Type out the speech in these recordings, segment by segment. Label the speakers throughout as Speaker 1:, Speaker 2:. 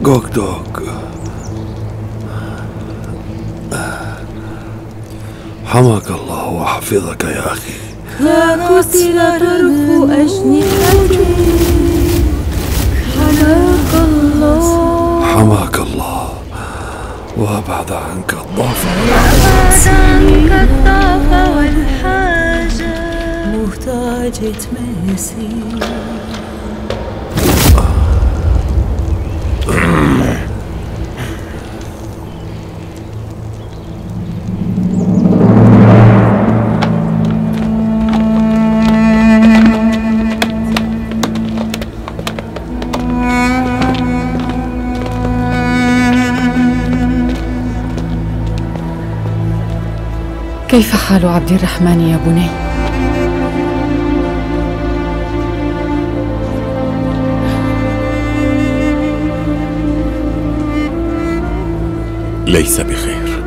Speaker 1: جوك دوك، حماك الله وحفظك يا أخي.
Speaker 2: لا قتل طرف أجنحتي، حماك الله.
Speaker 1: حماك الله وأبعد عنك الضعف
Speaker 2: والحاجة. محتاجة مسير.
Speaker 3: كيف حال عبد الرحمن يا بني؟
Speaker 4: ليس بخير،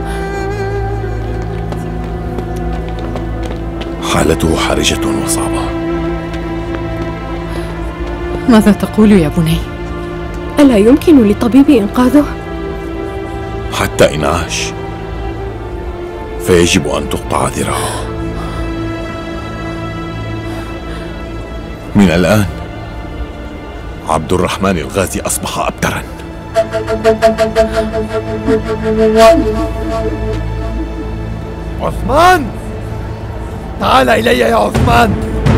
Speaker 4: حالته حرجة وصعبة.
Speaker 3: ماذا تقول يا بني؟
Speaker 2: ألا يمكن للطبيب إنقاذه؟
Speaker 4: حتى إن عاش فيجب أن تقطع ذراعه. من الآن عبد الرحمن الغازي أصبح أبترا.
Speaker 5: عثمان، تعال إلي يا عثمان.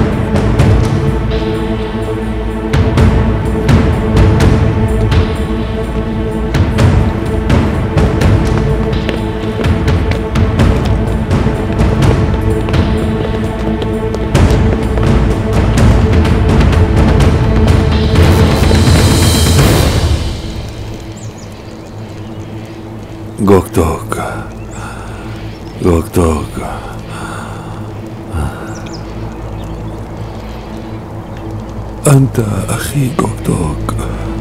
Speaker 1: جوك دوك، جوك دوك، أنت أخي جوك دوك.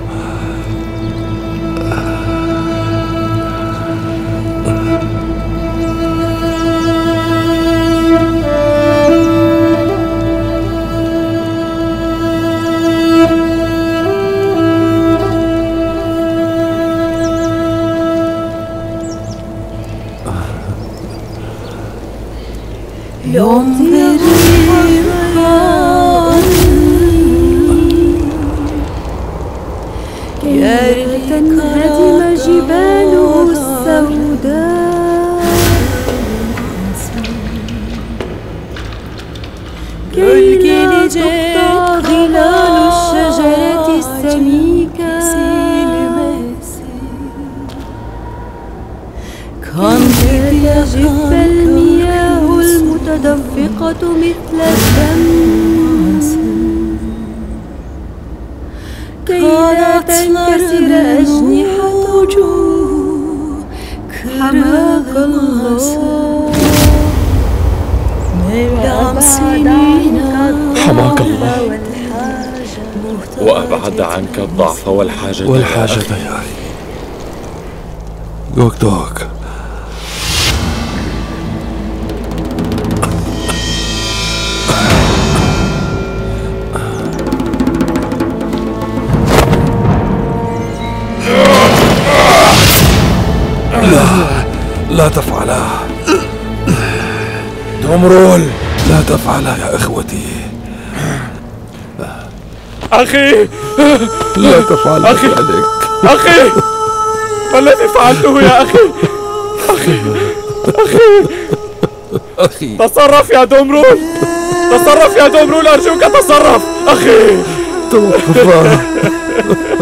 Speaker 2: ينظر كي تنهدم جباله السوداء، كي تقطع ظلال الشجرة السميكة، كي تجف المياه المتدفقة مثل الدم، كي لا تنكسر أجنحته. حماك الله.
Speaker 4: حماك الله وأبعد عنك الضعف والحاجة
Speaker 1: يا أخي. جوك دوك، لا تفعلها.
Speaker 5: دمرول،
Speaker 1: لا تفعلها يا إخوتي.
Speaker 4: أخي،
Speaker 1: لا تفعل
Speaker 4: أخي،
Speaker 1: ذلك.
Speaker 4: أخي، ما الذي فعلته يا أخي؟
Speaker 1: أخي،
Speaker 4: تصرف يا دمرول، تصرف يا دمرول، أرجوك تصرف. أخي،
Speaker 1: توقف.